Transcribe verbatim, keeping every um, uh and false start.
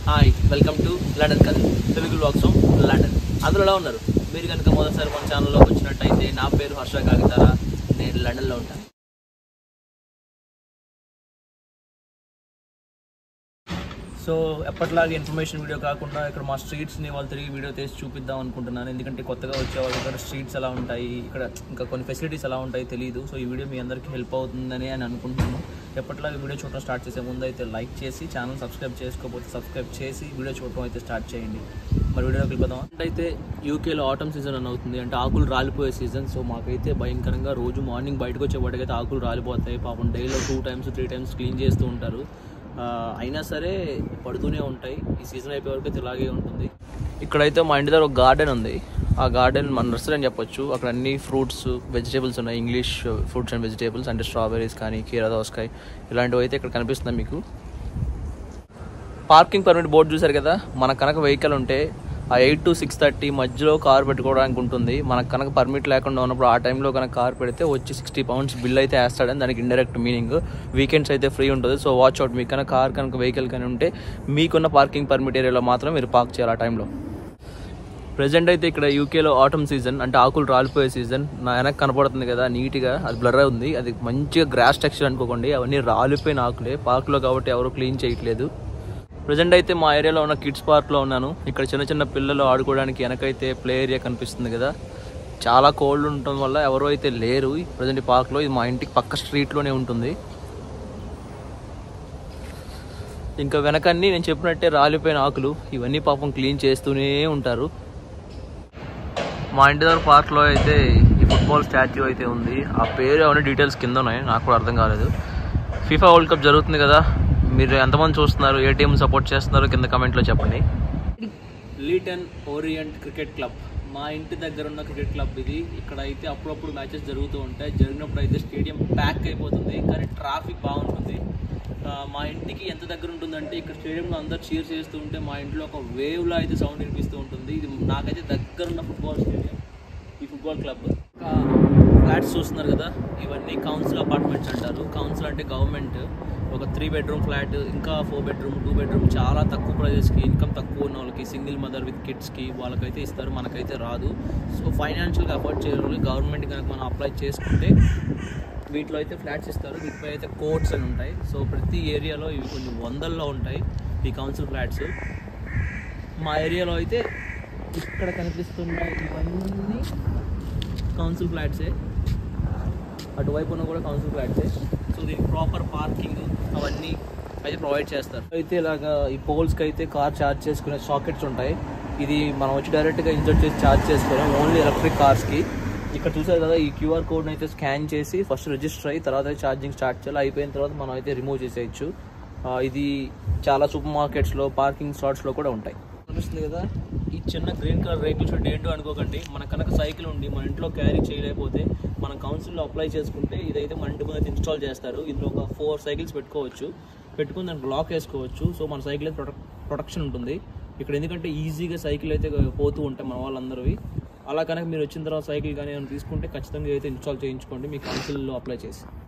Hi welcome to London కథ Telugu vlogs of London. అందరూ ఎలా ఉన్నారు? మీరు కనుక మొదటిసారి మన ఛానల్లోకి వచ్చినట్టయితే నా పేరు హర్ష కాగితారా, నేను లండన్లో ఉంటాను. సో ఎప్పటిలాగా ఇన్ఫర్మేషన్ వీడియో కాకుండా ఇక్కడ మా స్ట్రీట్స్ని వాళ్ళు తిరిగి వీడియో తీసి చూపిద్దాం అనుకుంటున్నాను. ఎందుకంటే కొత్తగా వచ్చేవాళ్ళు ఇక్కడ స్ట్రీట్స్ ఎలా ఉంటాయి, ఇక్కడ ఇంకా కొన్ని ఫెసిలిటీస్ ఎలా ఉంటాయి తెలియదు. సో ఈ వీడియో మీ అందరికీ హెల్ప్ అవుతుందని అని అనుకుంటున్నాను. ఎప్పటిలాగా వీడియో చూడటం స్టార్ట్ చేసే ముందు అయితే లైక్ చేసి ఛానల్ సబ్స్క్రైబ్ చేసుకోకపోతే సబ్స్క్రైబ్ చేసి వీడియో చూడటం అయితే స్టార్ట్ చేయండి. మరి వీడియోకి వెళ్ళిపోదాం. అంటే యూకేలో ఆటమ్ సీజన్ అని అవుతుంది, అంటే ఆకులు రాలిపోయే సీజన్. సో మాకైతే భయంకరంగా రోజు మార్నింగ్ బయటకు వచ్చేవాటికైతే ఆకులు రాలిపోతాయి. పాపం డైలో two times three times clean చేస్తూ ఉంటారు. అయినా సరే పడుతూనే ఉంటాయి. ఈ సీజన్ అయిపోయే వరకు అయితే ఇలాగే ఉంటుంది. ఇక్కడైతే మా ఇంటి దగ్గర ఒక గార్డెన్ ఉంది. ఆ గార్డెన్ మన నర్సరీ అని చెప్పొచ్చు. అక్కడ అన్ని ఫ్రూట్స్ వెజిటేబుల్స్ ఉన్నాయి, ఇంగ్లీష్ ఫ్రూట్స్ అండ్ వెజిటేబుల్స్, అంటే స్ట్రాబెరీస్ కానీ కీరా దోసకాయ ఇలాంటివి అయితే ఇక్కడ కనిపిస్తున్నాయి మీకు. పార్కింగ్ పర్మిట్ బోర్డు చూసారు కదా. మన కనుక వెహికల్ ఉంటే ఆ ఎయిట్ టు సిక్స్ థర్టీ మధ్యలో కార్ పెట్టుకోవడానికి ఉంటుంది. మనకు కనుక పర్మిట్ లేకుండా ఉన్నప్పుడు ఆ టైంలో కనుక కార్ పెడితే వచ్చి సిక్స్టీ పౌండ్స్ బిల్ అయితే వేస్తాడని దానికి ఇండైరెక్ట్ మీనింగ్. వీకెండ్స్ అయితే ఫ్రీ ఉంటుంది. So watch out. మీకు కనుక కార్ కనుక వెహికల్ కానీ ఉంటే మీకున్న పార్కింగ్ పర్మిట్ ఏరియాలో మాత్రం మీరు పార్క్ చేయాలి ఆ టైంలో. ప్రజెంట్ అయితే ఇక్కడ యూకేలో ఆటమ్ సీజన్, అంటే ఆకులు రాలిపోయే సీజన్. నా వెనక్కి కనపడుతుంది కదా నీట్గా, అది బ్లర్ ఉంది. అది మంచిగా గ్రాస్ టెక్స్చర్ అనుకోకండి, అవన్నీ రాలిపోయిన ఆకులే. పార్క్లో కాబట్టి ఎవరు క్లీన్ చేయట్లేదు. ప్రజెంట్ అయితే మా ఏరియాలో ఉన్న కిడ్స్ పార్క్లో ఉన్నాను. ఇక్కడ చిన్న చిన్న పిల్లలు ఆడుకోవడానికి వెనకైతే ప్లే ఏరియా కనిపిస్తుంది కదా. చాలా కోల్డ్ ఉండటం వల్ల ఎవరో అయితే లేరు ప్రజెంట్ ఈ పార్క్లో. ఇది మా ఇంటికి పక్క స్ట్రీట్లోనే ఉంటుంది. ఇంకా వెనకన్నీ నేను చెప్పినట్టే రాలిపోయిన ఆకులు. ఇవన్నీ పాపం క్లీన్ చేస్తూనే ఉంటారు. మా ఇంటి దగ్గర పార్క్లో అయితే ఈ ఫుట్బాల్ స్టాచ్యూ అయితే ఉంది. ఆ పేరు అవన్నీ డీటెయిల్స్ కింద ఉన్నాయి, నాకు కూడా అర్థం కాలేదు. ఫీఫా వరల్డ్ కప్ జరుగుతుంది కదా, మీరు ఎంతమంది చూస్తున్నారు, ఏ టీం సపోర్ట్ చేస్తున్నారు కింద కమెంట్లో చెప్పండి. లీటన్ ఓరియంట్ క్రికెట్ క్లబ్ మా ఇంటి దగ్గర ఉన్న క్రికెట్ క్లబ్ ఇది. ఇక్కడ అయితే అప్పుడప్పుడు మ్యాచెస్ జరుగుతూ ఉంటాయి. జరిగినప్పుడు అయితే స్టేడియం ప్యాక్ అయిపోతుంది, కానీ ట్రాఫిక్ బాగుంటుంది. మా ఇంటికి ఎంత దగ్గర ఉంటుందంటే ఇక్కడ స్టేడియంలో అందరు చీర్ చేస్తూ ఉంటే మా ఇంట్లో ఒక వేవ్లో అయితే సౌండ్ వినిపిస్తూ ఉంటుంది. ఇది నాకైతే దగ్గర ఉన్న ఫుట్బాల్ స్టేడియం ఈ ఫుట్బాల్ క్లబ్. ఫ్లాట్స్ చూస్తున్నారు కదా, ఇవన్నీ కౌన్సిల్ అపార్ట్మెంట్స్ అంటారు. కౌన్సిల్ అంటే గవర్నమెంట్. ఒక త్రీ బెడ్రూమ్ ఫ్లాట్, ఇంకా ఫోర్ బెడ్రూమ్, టూ బెడ్రూమ్ చాలా తక్కువ ప్రైజెస్కి, ఇన్కమ్ తక్కువ ఉన్న వాళ్ళకి, సింగిల్ మదర్ విత్ కిడ్స్కి వాళ్ళకైతే ఇస్తారు, మనకైతే రాదు. సో ఫైనాన్షియల్గా అఫోర్డ్ చేయడం గవర్నమెంట్ కనుక మనం అప్లై చేసుకుంటే వీటిలో అయితే ఫ్లాట్స్ ఇస్తారు. వీటిపై అయితే కోర్ట్స్ అని ఉంటాయి. సో ప్రతి ఏరియాలో ఇవి కొన్ని వందల్లో ఉంటాయి ఈ కౌన్సిల్ ఫ్లాట్స్. మా ఏరియాలో అయితే ఇక్కడ కనిపిస్తున్న ఇవన్నీ కౌన్సిల్ ఫ్లాట్సే, అటువైపు ఉన్న కూడా కౌన్సిల్ ఫ్లాట్సే. సో దీనికి ప్రాపర్ పార్కింగ్ అవన్నీ అయితే ప్రొవైడ్ చేస్తారు. అయితే ఇలాగా ఈ పోల్స్కి అయితే కార్ ఛార్జ్ చేసుకునే సాకెట్స్ ఉంటాయి. ఇది మనం వచ్చి డైరెక్ట్గా ఇన్సర్ట్ చేసి ఛార్జ్ చేసుకోలేం, ఓన్లీ ఎలక్ట్రిక్ కార్స్కి. ఇక్కడ చూసారు కదా, ఈ క్యూఆర్ కోడ్ని అయితే స్కాన్ చేసి ఫస్ట్ రిజిస్టర్ అయ్యి తర్వాత ఛార్జింగ్ స్టార్ట్ చేయాలి. అయిపోయిన తర్వాత మనం అయితే రిమూవ్ చేసేయచ్చు. ఇది చాలా సూపర్ మార్కెట్స్లో, పార్కింగ్ స్లాట్స్లో కూడా ఉంటాయి. కనిపిస్తుంది కదా ఈ చిన్న గ్రీన్ కలర్ రేకుల షెడ్ ఏంటో అనుకోకండి. మన కనుక సైకిల్ ఉండి మన ఇంట్లో క్యారీ చేయలేకపోతే మనం కౌన్సిల్లో అప్లై చేసుకుంటే ఇదైతే మన ఇంటి ముందు ఇన్స్టాల్ చేస్తారు. ఇందులో ఒక ఫోర్ సైకిల్స్ పెట్టుకోవచ్చు, పెట్టుకుని దానికి లాక్ వేసుకోవచ్చు. సో మన సైకిల్ అయితే ప్రొటెక్ ప్రొటెక్షన్ ఉంటుంది ఇక్కడ. ఎందుకంటే ఈజీగా సైకిల్ అయితే పోతూ ఉంటాయి మన వాళ్ళందరివి. అలా కనుక మీరు వచ్చిన తర్వాత సైకిల్ కానీ ఏమైనా తీసుకుంటే ఖచ్చితంగా అయితే ఇన్స్టాల్ చేయించుకోండి మీ కౌన్సిల్లో అప్లై చేసి.